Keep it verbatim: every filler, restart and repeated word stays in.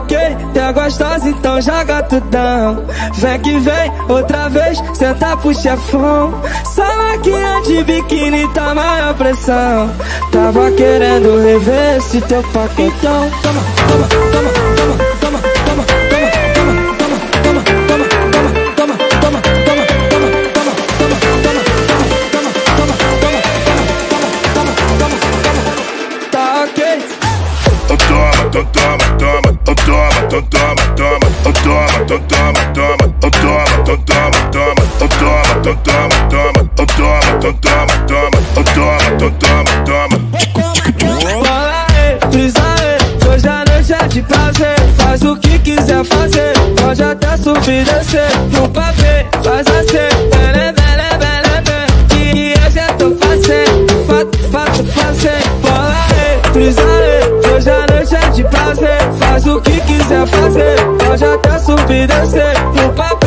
ok, tá gostosa, então joga tudão. Vem que vem, outra vez, senta pro chefão. Salaquinha de biquíni, tá maior pressão. Tava querendo rever esse teu paquetão. Toma, toma, toma, toma, toma, toma, toma, toma, toma, toma, toma, toma, toma, toma, toma, toma, tá ok. Oh toma, oh toma, toma, oh toma, oh toma, toma, oh toma, oh toma, toma, oh toma, oh toma, toma, oh toma, oh toma, toma, oh toma, oh toma, toma, oh toma, oh toma, toma. Bola aí, brisa aí, hoje a noite é de prazer. Faz o que quiser fazer, pode até subir e descer. No papel, faz assim, bele, bele, bele, bele, que hoje eu tô fazendo, fato, fato, fazendo. Bola aí, brisa aí, hoje a noite é de prazer. Faz o que quiser fazer, pode até subir e descer. No papel